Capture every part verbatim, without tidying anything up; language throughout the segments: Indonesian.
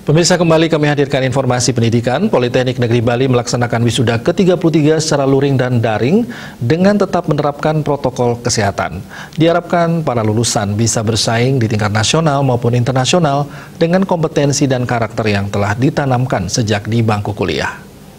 Pemirsa, kembali kami hadirkan informasi pendidikan. Politeknik Negeri Bali melaksanakan wisuda ke tiga puluh tiga secara luring dan daring dengan tetap menerapkan protokol kesehatan. Diharapkan para lulusan bisa bersaing di tingkat nasional maupun internasional dengan kompetensi dan karakter yang telah ditanamkan sejak di bangku kuliah.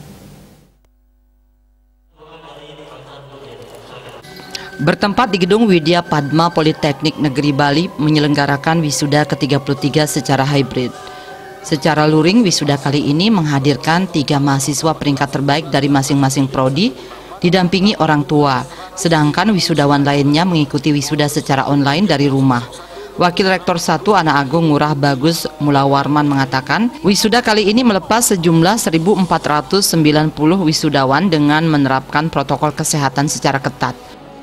Bertempat di Gedung Widya Padma Politeknik Negeri Bali menyelenggarakan wisuda ke tiga puluh tiga secara hybrid. Secara luring, wisuda kali ini menghadirkan tiga mahasiswa peringkat terbaik dari masing-masing prodi, didampingi orang tua, sedangkan wisudawan lainnya mengikuti wisuda secara online dari rumah. Wakil Rektor satu Anak Agung Ngurah Bagus Mulawarman mengatakan, wisuda kali ini melepas sejumlah seribu empat ratus sembilan puluh wisudawan dengan menerapkan protokol kesehatan secara ketat.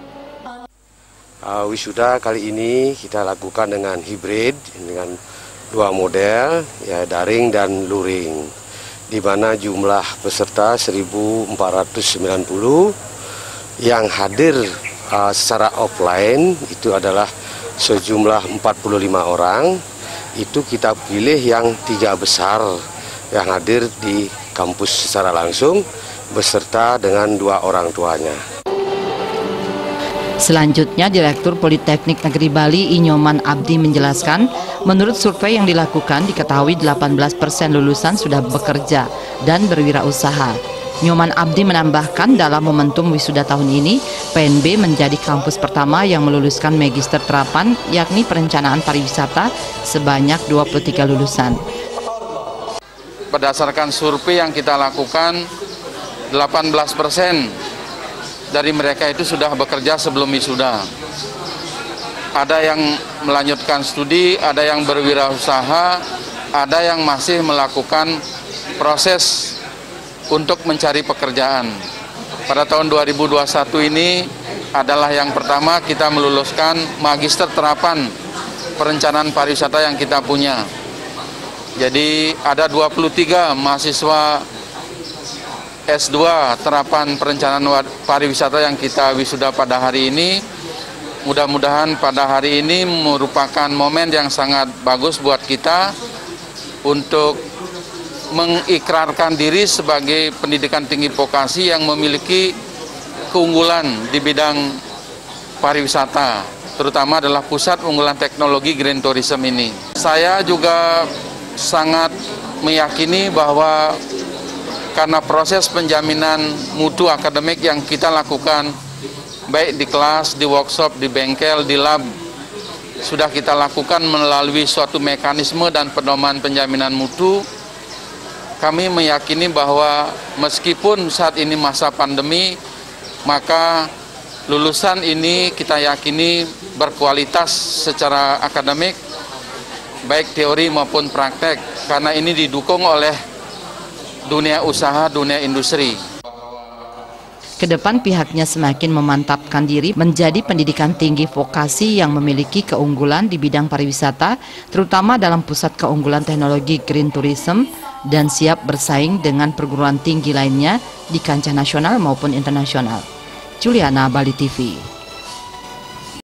Uh, wisuda kali ini kita lakukan dengan hybrid, dengan dua model, ya, daring dan luring, di mana jumlah peserta seribu empat ratus sembilan puluh, yang hadir uh, secara offline itu adalah sejumlah empat puluh lima orang. Itu kita pilih yang tiga besar yang hadir di kampus secara langsung beserta dengan dua orang tuanya. Selanjutnya, Direktur Politeknik Negeri Bali Inyoman Abdi menjelaskan, menurut survei yang dilakukan diketahui delapan belas persen lulusan sudah bekerja dan berwirausaha. Inyoman Abdi menambahkan dalam momentum wisuda tahun ini, P N B menjadi kampus pertama yang meluluskan magister terapan, yakni perencanaan pariwisata sebanyak dua puluh tiga lulusan. Berdasarkan survei yang kita lakukan, delapan belas persen dari mereka itu sudah bekerja sebelum wisuda. Ada yang melanjutkan studi, ada yang berwirausaha, ada yang masih melakukan proses untuk mencari pekerjaan. Pada tahun dua ribu dua puluh satu ini adalah yang pertama kita meluluskan magister terapan perencanaan pariwisata yang kita punya. Jadi ada dua puluh tiga mahasiswa S dua terapan perencanaan pariwisata yang kita wisuda pada hari ini. Mudah-mudahan pada hari ini merupakan momen yang sangat bagus buat kita untuk mengikrarkan diri sebagai pendidikan tinggi vokasi yang memiliki keunggulan di bidang pariwisata, terutama adalah pusat unggulan teknologi Green Tourism ini. Saya juga sangat meyakini bahwa karena proses penjaminan mutu akademik yang kita lakukan, baik di kelas, di workshop, di bengkel, di lab, sudah kita lakukan melalui suatu mekanisme dan pedoman penjaminan mutu. Kami meyakini bahwa meskipun saat ini masa pandemi, maka lulusan ini kita yakini berkualitas secara akademik, baik teori maupun praktek, karena ini didukung oleh dunia usaha, dunia industri. Kedepan pihaknya semakin memantapkan diri menjadi pendidikan tinggi vokasi yang memiliki keunggulan di bidang pariwisata, terutama dalam pusat keunggulan teknologi Green Tourism, dan siap bersaing dengan perguruan tinggi lainnya di kancah nasional maupun internasional. Juliana, Bali T V.